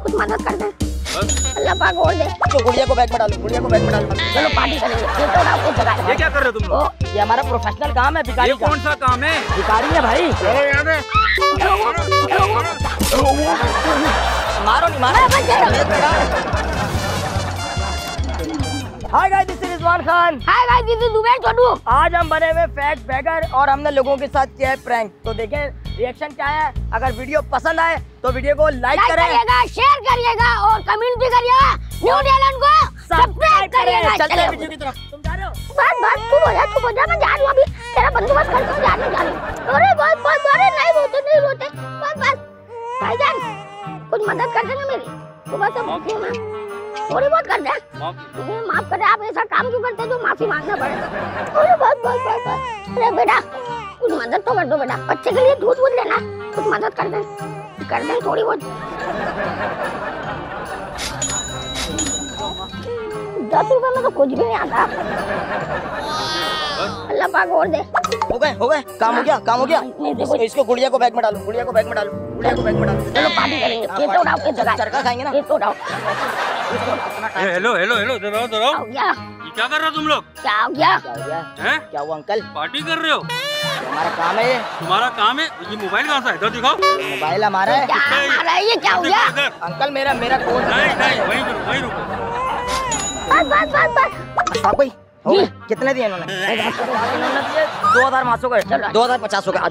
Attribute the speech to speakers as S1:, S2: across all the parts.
S1: कुछ मदद कर दे, अल्लाह पाक और दे।
S2: तो गुड़िया को बैग में डालो, गुड़िया को बैग में डालो।
S1: चलो पार्टी करेंगे। ये तो ना कुछ जगह।
S3: ये क्या कर रहे हो तुम लोग?
S2: ये हमारा प्रोफेशनल काम है, भिखारी
S3: ये कौन सा काम है?
S2: भिखारी है भाई। मारो नहीं मारो। Hi guys, this is Rizwan Khan.
S1: Hi guys, this is Zubair Chhotu.
S2: आज हम बने हुए फैक्ट बैगर और हमने लोगों के साथ किया है प्रैंक। तो देखें रिएक्शन क्या है। अगर वीडियो पसंद आए तो वीडियो को लाइक
S1: करिएगा, शेयर करिएगा और कमेंट भी करिएगा। न्यू टैलेंट को सब्सक्राइब करिएगा।
S2: चलते वीडियो की तरफ। तुम जा रहे हो?
S1: बस चुप हो जा, मैं जा रही हूं अभी। तेरा बंदोबस्त करता हूं, जा रही हूं। अरे बस अरे नहीं रोते। बस भाईजान कुछ मदद कर देना मेरी। सुबह से भूखी हूं मैं, थोड़ी बहुत कर दे। मुझे माफ कर दे। आप ऐसा काम क्यों करते जो माफी मांगना पड़े? अरे बस। अरे बेटा कुछ मदद तो कर दो बेटा। बच्चे के लिए दूध लेना, कुछ मदद कर दे थोड़ी बहुत। 10 रुपए में तो कुछ भी नहीं आता। अल्लाह पाक और दे।
S2: हो गए काम हो गया। इसको गुड़िया को बैग में डालो, गुड़िया को बैग में डालो।
S1: चलो पार्टी करेंगे। ये तो उठाओ,
S2: चरखा खाएंगे ना।
S1: ये तो उठाओ।
S3: हेलो दबाओ।
S1: क्या
S3: ये क्या कर रहे हो तुम लोग?
S1: क्या हो गया?
S3: हैं?
S2: क्या हुआ अंकल?
S3: पार्टी कर रहे हो?
S2: हमारा काम है।
S3: तुम्हारा काम है? ये मोबाइल कहाँ से है? इधर दिखाओ।
S2: मोबाइल हमारा है।
S1: क्या हमारा है? ये क्या हो गया?
S2: अंकल मेरा कोड
S3: नहीं वहीं रुको।
S1: बस
S2: आप भाई कितने दिए इन्होंने? 2500 का 2050 का।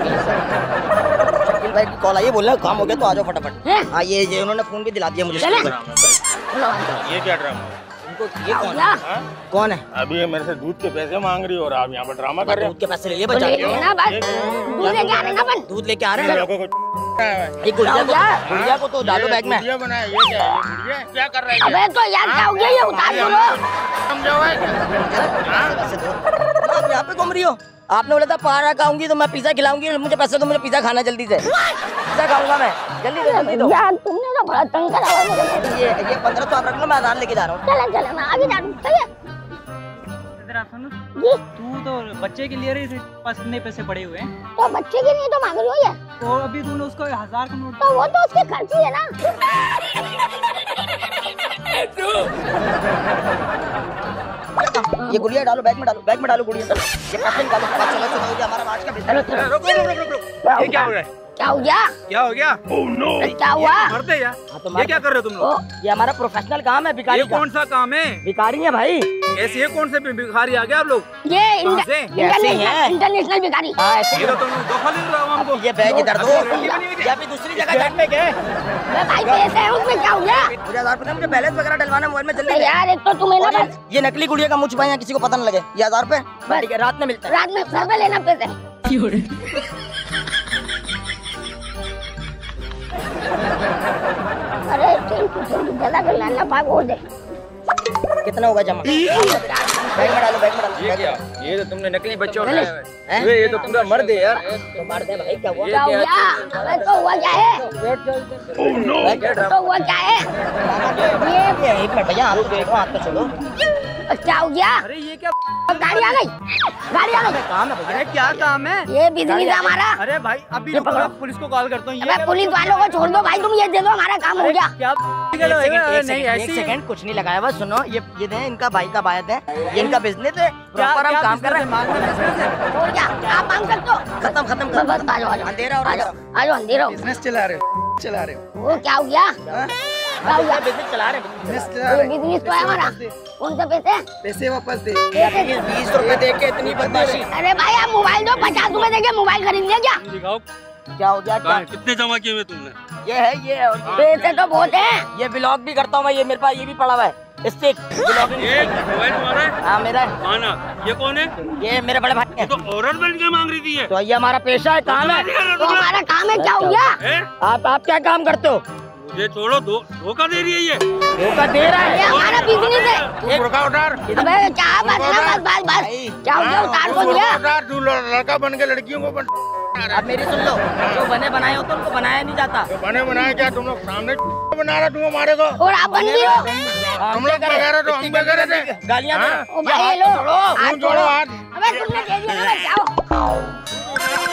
S2: शकील भाई की कॉल आई है, बोल रहे काम हो गया तो आ जाओ फटाफट। हाँ ये उन्होंने फोन भी दिला दिया मुझे।
S3: ये क्या ड्रामा?
S2: ये कौन है?
S4: अभी ये मेरे से दूध के पैसे मांग रही हो और आप यहाँ पर ड्रामा कर रहे हो।
S2: दूध के पैसे ले लिए बच्चा। दूध लेके आ रहे हैं। ये गुड़िया को तो डालो बैग में।
S4: ये क्या है? ये क्या कर रहा है?
S1: अबे तो यार क्या हो गया? ये उतार दो।
S4: समझो
S2: आप यहाँ पे घूम रही हो? आपने बोला था पारा खाऊंगी तो मैं पिज्जा खिलाऊंगी। मुझे पैसे दो, मुझे पिज्जा खाना जल्दी से। पिज्जा खाऊंगा मैं, जल्दी दो।
S1: यार तुमने तो बड़ा तंग करा हुआ है।
S2: ये 1500 आप रख लो, मैं आधार लेके जा रहा हूँ।
S1: चले मैं आगे जा रहा हूँ। सही है जी।
S5: तू तो बच्चे के लिए रही पास कितने पैसे पड़े हुए हैं?
S1: तो बच्चे के लिए तो मांग रही हो ये।
S5: तो अभी तूने उसको 1000 का नोट।
S1: तो वो तो उसके खर्ची है ना।
S2: ये गुड़िया डालो बैग में डालो गुड़िया। ये पैसे निकालो। चलो हमारा आज का बिजनेस।
S3: रुको। ये क्या हो रहा है?
S1: क्या हो गया?
S3: क्या हो गया?
S1: क्या हुआ?
S3: मरते यार। ये क्या कर रहे हो तुम लोग?
S2: ये हमारा प्रोफेशनल काम है, भिखारी।
S3: ये कौन सा काम है?
S2: भिखारी है भाई।
S3: ऐसे कौन से भिखारी आ गए आप लोग?
S1: ये
S2: इंटरनेशनल
S1: भिखारी।
S3: ये तो तुम धोखा दे रहे हो हमको।
S2: ये बैग इधर दो। ये अभी दूसरी जगह जाने गए।
S1: भाई पैसे हैं उसमें, क्या हो गया?
S2: मुझे 1000 रुपए, मुझे बैलेंस वगैरह डलवाना मोबाइल में जल्दी।
S1: यार एक तो तुम्हें ना बस
S2: ये नकली गुड़िया का मुझ पाए किसी को पता न लगे। ये 1000 रुपए ठीक है, रात में मिलता है।
S1: रात में घर में लेना पैसे। अरे ज्यादा कर लाना पाग और दे।
S2: कितना होगा जमा? बैग में डालो।
S3: ये क्या? ये तो तुमने नकली बच्चा उठाया है। ये तो पूरा मर्द है यार।
S2: तो मार दे भाई। क्या हुआ?
S1: क्या हो गया? अबे तो हुआ क्या है? तो हुआ क्या है?
S2: ये 1 मिनट भैया, आप देखो, हाथ तो छोड़ो।
S1: क्या हो गया?
S3: अरे ये क्या?
S1: गाड़ी आ गई।
S2: काम है भैया।
S3: क्या काम है?
S1: ये बिजनेस है हमारा।
S3: अरे भाई अभी रुको, पुलिस को कॉल करता हूँ।
S1: अबे पुलिस वालों को छोड़ दो भाई, तुम ये दे दो, हमारा काम हो गया।
S3: क्या?
S2: एक सेकंड कुछ नहीं लगाया बस। सुनो ये दे, इनका भाई का बायत है, ये इनका बिजनेस है। प्रॉपर हम काम कर रहे हैं।
S1: और क्या आप मांग सकते हो?
S2: खत्म।
S1: बस आ जाओ।
S2: अंधेरा हो रहा है।
S1: आ जाओ अंधेरा।
S4: बिजनेस चला रहे हो।
S1: वो क्या हो गया?
S2: बिजनेस चला रहे हैं।
S1: बिजनेस तो है हमारा। कौन से
S4: पैसे वापस दे।
S2: 20 रुपए दे के इतनी बदमाशी।
S1: अरे भाई आप मोबाइल दो, 50 रुपए देके मोबाइल खरीद लिया क्या?
S3: दिखाओ
S2: क्या हो गया? क्या
S3: कितने जमा किए हुए तुमने?
S2: ये और
S1: पैसे तो बहुत है।
S2: ये ब्लॉग भी करता हूँ मैं। ये मेरे पास ये भी पड़ा हुआ है स्टिक ब्लॉगिंग।
S3: ये मोबाइल तुम्हारा है?
S2: हाँ मेरा है।
S3: माना। ये कौन है?
S2: ये मेरे बड़े भाई है।
S3: तो औरत बन के मांग रही थी ये।
S2: तो ये हमारा पेशा है, काम है।
S1: तो हमारा काम है। क्या हो गया?
S2: आप क्या काम करते हो?
S3: मुझे छोड़ो, धोखा दे रही है ये।
S2: धोखा दे रहा
S1: ये
S2: है।
S1: हमारा बिजनेस है।
S4: बुर्का उतार।
S1: अबे क्या बात है ना? बस क्या हो गया? उतार को दिया।
S4: उतार, तू लड़का बन के लड़कियों को
S2: अब मेरी सुन लो, जो बने बनाए हो तो उनको बनाया नहीं जाता।
S4: तो बने बनाए क्या? तुम लोग सामने बना रहे, तुम हमारे को।
S1: और आप बन रही हो।
S4: हम लोग वगैरह तो हम वगैरह थे।
S2: गालियाँ
S4: हाँ?
S1: ओ भाई ये लो, हाथ
S4: जोड़ो हाथ।
S1: अबे तुमने दे दिया ना, जाओ।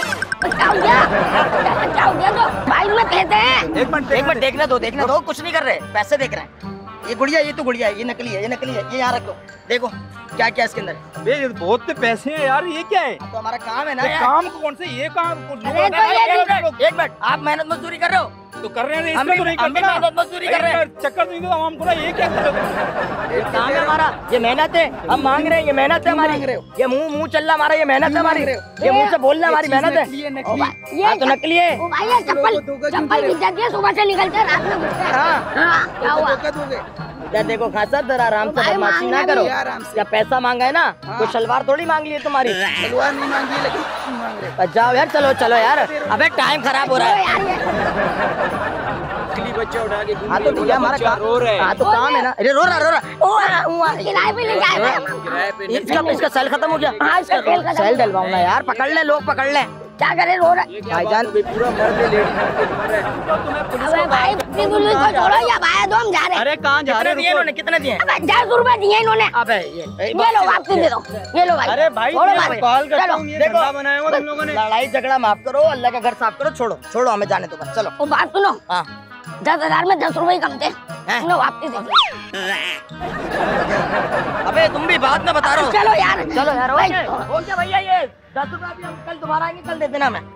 S1: क्या हो गया तो भाई में कहते हैं।
S2: एक मिनट देखने दो, कुछ नहीं कर रहे, पैसे देख रहे हैं। ये गुड़िया, ये तो गुड़िया है, ये नकली है, ये यहाँ रखो, देखो क्या क्या इसके अंदर।
S3: ये बहुत पैसे हैं यार, ये क्या है?
S2: तो हमारा काम है ना यार।
S3: काम कौन से, ये काम
S2: एक मिनट, आप मेहनत मजदूरी कर रहे हो
S3: तो कर रहे हैं,
S2: हम भी मेहनत मजदूरी कर रहे हैं।
S3: चक्कर नहीं दो आवाम को ना, ये क्या कर रहे हो?
S2: ये काम है हमारा, ये मेहनत है, हम मांग रहे हैं, ये मेहनत है हमारी। ये मुंह चल रहा हमारा, ये मेहनत है हमारी। ये मुंह से बोलना हमारी मेहनत है।
S1: ये
S2: तो नकली है।
S1: ओ भाई ये चप्पल गिर जाती है, सुबह से निकलते हैं, रात में घुसते हैं। हाँ क्या हुआ?
S2: क्या देखो खासा जरा आराम से बदमाशी ना करो। क्या पैसा मांगा है ना, कोई शलवार थोड़ी मांग ली है तुम्हारी।
S4: सलवार नहीं मांगी लेकिन मांग रहे।
S2: जाओ यार, चलो यार, अबे टाइम खराब हो रहा है।
S3: बच्चा उठा के
S2: हाँ तो भैया हमारा काम
S3: रो रहा है।
S2: हाँ तो काम है ना। अरे रो रहा
S1: किराए पे ले जाए।
S2: इसका सेल खत्म हो गया।
S1: हाँ, इसका सेल खत्म।
S2: सेल डलवाऊँ ना यार, पकड़ ले, लोग पकड़ ले।
S1: क्या करे, रो रहा।
S2: भाईजान
S3: पूरा मर्द लेडी
S1: अबे भाई अपनी पुलिस को छोड़ो या भाई दो, हम जा रहे हैं।
S5: अरे कहाँ जा रहे
S2: दिए इन्होंने, कितने दिए?
S1: 10 रुपए दिए इन्होंने।
S2: अबे
S1: ये लो वापसी दे दो, ये लो भाई।
S5: अरे भाई
S1: छोड़ो भाई,
S5: कॉल करता
S1: चलो।
S5: हूँ, ये धंधा बनाया हुआ तुम लोगों ने।
S2: लड़ाई झगड़ा माफ करो, अल्लाह का घर साफ करो, छोड़ो हमें जाने दो बस, चलो।
S1: वो बात सुनो,
S2: हाँ
S1: 10,000 में 10 रुपए कम थे, सुनो वापसी दे दो।
S2: अबे तुम भी बात में बता रहे हो।
S1: चलो यार
S2: भाई हो गया भैया, ये 10 रुपए अभी हम कल दोबारा आएंगे, कल दे देना मैं।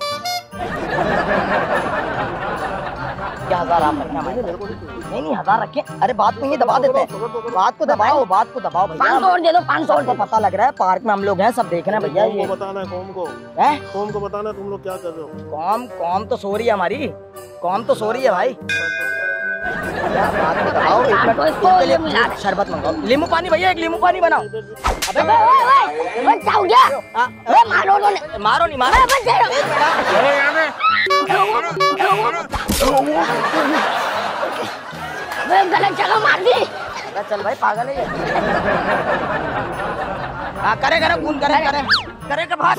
S2: क्या 1000 आप रखें हमारे? नहीं 1000 रखें। अरे बात को ये दबा देते हैं, बात को दबाओ भैया।
S1: 500 और दे दो, 500 और
S2: तो पता लग रहा है पार्क में हम लोग हैं, सब देख रहे हैं भैया। ये
S4: बताना है कौम को बताना तुम लोग क्या कर रहे हो।
S2: कौम तो सो रही है हमारी, कौम तो सो रही है भाई। बात को दबाओ, एक मिनट इसके लिए शरबत मंगाओ, नींबू पानी भैया, एक नींबू पानी बनाओ।
S1: अबे ओए क्या हो गया? अरे मारो उन्होंने।
S2: मारो नहीं मारो।
S1: अबे गलत जगह मार दी।
S2: चल भाई पागल है ये। हाँ करे खून करे भाग।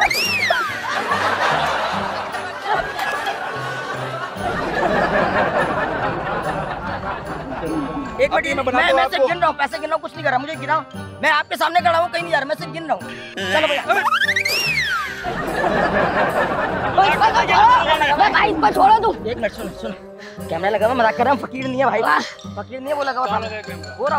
S2: एक मिनट मैं सिर्फ गिन रहा हूँ, पैसे गिन रहा हूँ, कुछ नहीं कर रहा, मुझे गिराओ। मैं आपके सामने खड़ा हूँ, कहीं नहीं जा रहा, मैं सिर्फ गिन रहा हूँ। चलो भैया
S1: भाई इसको छोड़ो तुम।
S2: एक मिनट सुन, कैमरा लगा हुआ, मजाक कर रहा हूँ, फकीर नहीं है भाई, फकीर नहीं है, वो लगा हुआ सामने। बोरा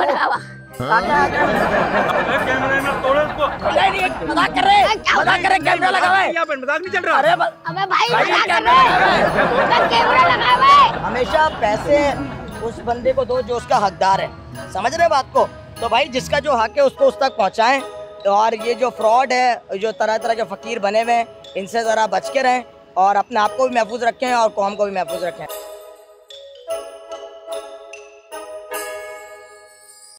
S2: मजाक कर रहे, कैमरा लगा हुआ है,
S3: मजाक नहीं चल रहा।
S2: अरे
S1: अबे भाई कैमरा लगा हुआ है।
S2: हमेशा पैसे उस बंदे को दो जो उसका हकदार है, समझ रहे बात को? तो भाई जिसका जो हक है उसको उस तक पहुंचाएं। और ये जो फ्रॉड है, जो तरह तरह के फकीर बने हुए हैं, इनसे जरा बच के रहें और अपने आप को भी महफूज रखें और कौम को भी महफूज रखें।